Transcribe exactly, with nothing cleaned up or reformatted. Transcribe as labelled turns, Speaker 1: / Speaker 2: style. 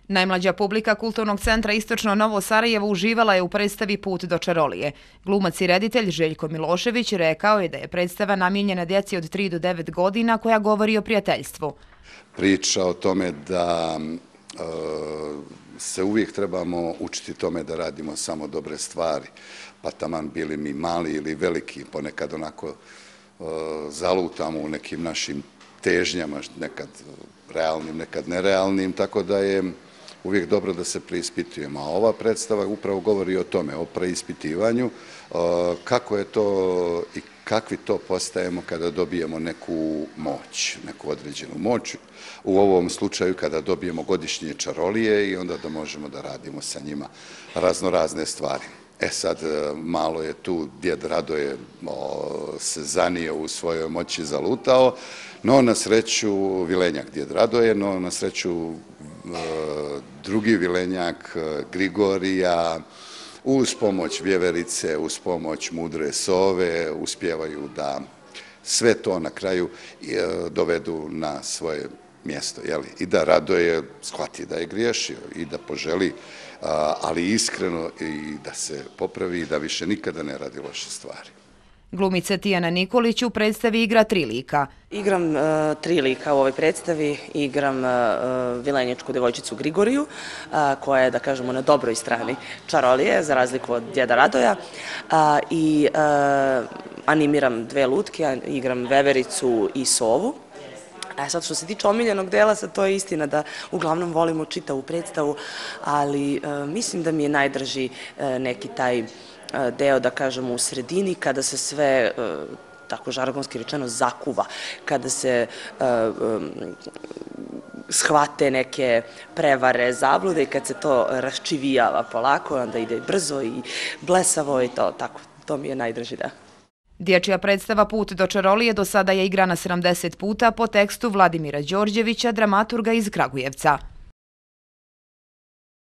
Speaker 1: Najmlađa publika Kulturnog centra Istočno Novo Sarajevo uživala je u predstavi Put do čarolije. Glumac i reditelj Željko Milošević rekao je da je predstava namijenjena djeci od tri do devet godina koja govori o prijateljstvu.
Speaker 2: Priča o tome da e, se uvijek trebamo učiti tome da radimo samo dobre stvari, pa taman bili mi mali ili veliki, ponekad onako e, zalutamo u nekim našim težnjama, nekad realnim, nekad nerealnim, tako da je uvijek dobro da se preispitujemo. A ova predstava upravo govori o tome, o preispitivanju, kako je to i kakvi to postajemo kada dobijemo neku moć, neku određenu moć. U ovom slučaju kada dobijemo godišnje čarolije i onda da možemo da radimo sa njima raznorazne stvari. E sad, malo je tu, djed Radoje se zanio u svojoj moći, zalutao, no na sreću Vilenjak djed Radoje, no na sreću drugi Vilenjak Grigorija, uz pomoć Vjeverice, uz pomoć mudre sove, uspijevaju da sve to na kraju dovedu na svoje mjesto. I da Radoje shvati da je griješio i da poželi, ali iskreno i da se popravi i da više nikada ne radi loše stvari.
Speaker 1: Glumica Tijana Nikolić u predstavi igra tri lika.
Speaker 3: Igram tri lika u ovoj predstavi. Igram vilenjačku devojčicu Grigoriju, koja je, da kažemo, na dobroj strani čarolije, za razliku od djeda Radoja. I animiram dve lutke, igram Vevericu i Sovu. E sad, što se tiče omiljenog dela, sad to je istina da uglavnom volimo čitavu predstavu, ali mislim da mi je najdrži neki taj deo, da kažemo, u sredini, kada se sve, tako žargonski rečeno, zakuva, kada se shvate neke prevare, zablude i kad se to raščivijava polako, onda ide brzo i blesavo i to, tako, to mi je najdrži deo.
Speaker 1: Dječja predstava Put do čarolije do sada je igrana sedamdeset puta po tekstu Vladimira Đorđevića, dramaturga iz Kragujevca.